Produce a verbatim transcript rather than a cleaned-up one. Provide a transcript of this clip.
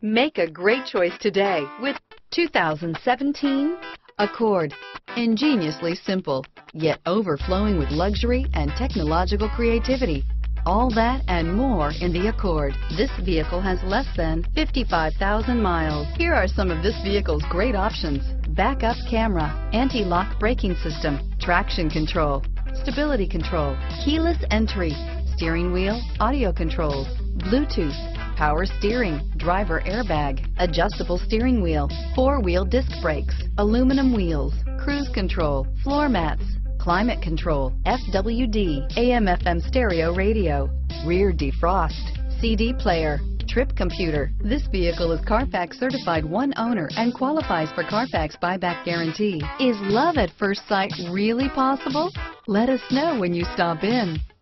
Make a great choice today with two thousand seventeen Accord. Ingeniously simple, yet overflowing with luxury and technological creativity. All that and more in the Accord. This vehicle has less than fifty-five thousand miles. Here are some of this vehicle's great options: backup camera, anti-lock braking system, traction control, stability control, keyless entry, steering wheel audio controls, Bluetooth, power steering, driver airbag, adjustable steering wheel, four-wheel disc brakes, aluminum wheels, cruise control, floor mats, climate control, F W D, A M F M stereo radio, rear defrost, C D player, trip computer. This vehicle is Carfax certified one owner and qualifies for Carfax buyback guarantee. Is love at first sight really possible? Let us know when you stop in.